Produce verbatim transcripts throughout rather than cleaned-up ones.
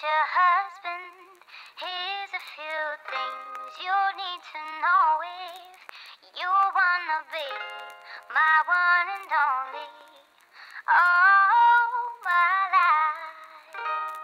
future husband, here's a few things you need to know if you wanna be my one and only. Oh, my life.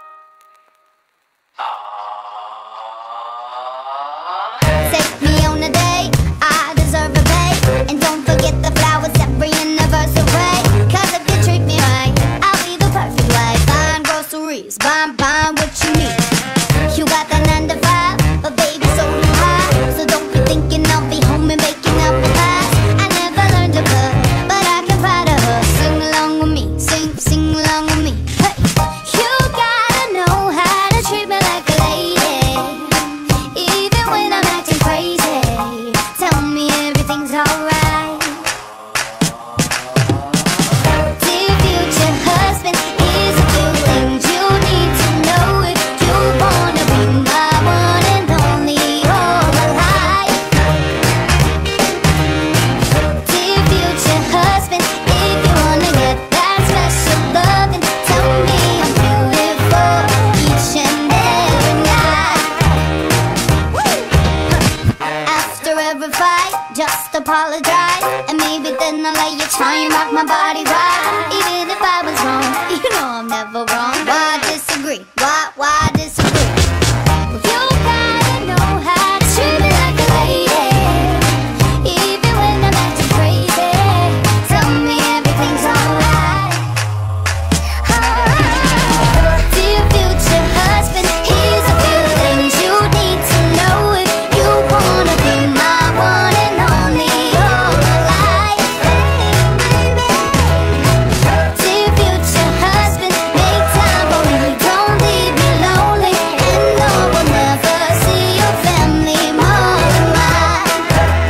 Take me on a date, I deserve a date. And don't forget the flowers every anniversary. Cause if you treat me right, I'll be the perfect wife. Buying groceries, buying, buying what you need. You got that nine to five, but baby so do I. So don't be thinking I'll be home and baking up the pies. I never learned to cook, but I can find a hook. Sing along with me, sing, sing along with me. Hey, you gotta know how to treat me like a lady. Even when I'm acting crazy, tell me everything's alright. Dear future husband, here's a few things you need to know if you wanna be my one and only all my life. Dear future husband, if you wanna get that special loving, tell me I'm beautiful each and every night. After every fight, just apologize, and maybe then I'll let you try and rock my body right. Even if I was wrong, you know I'm never wrong. Why disagree? Why, why disagree? You gotta know how to treat me like a lady. Even when I'm acting crazy, tell me everything's alright. Dear future husband, here's a few things you need to know if you wanna be my one and only all my life. Dear future husband, make time for me, don't leave me lonely. And no, we'll never see your family more than mine.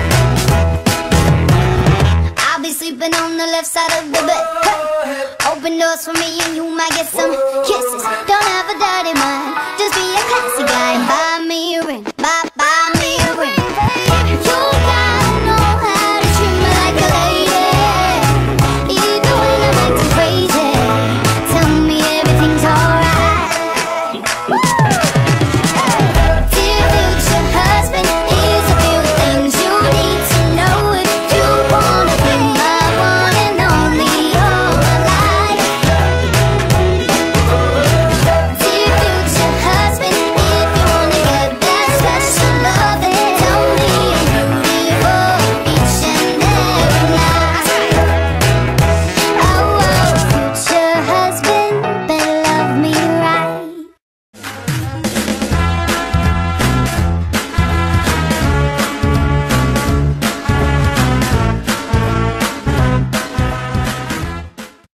I'll be sleeping on the left side of the bed. Hey. Open doors for me and you might get some kisses.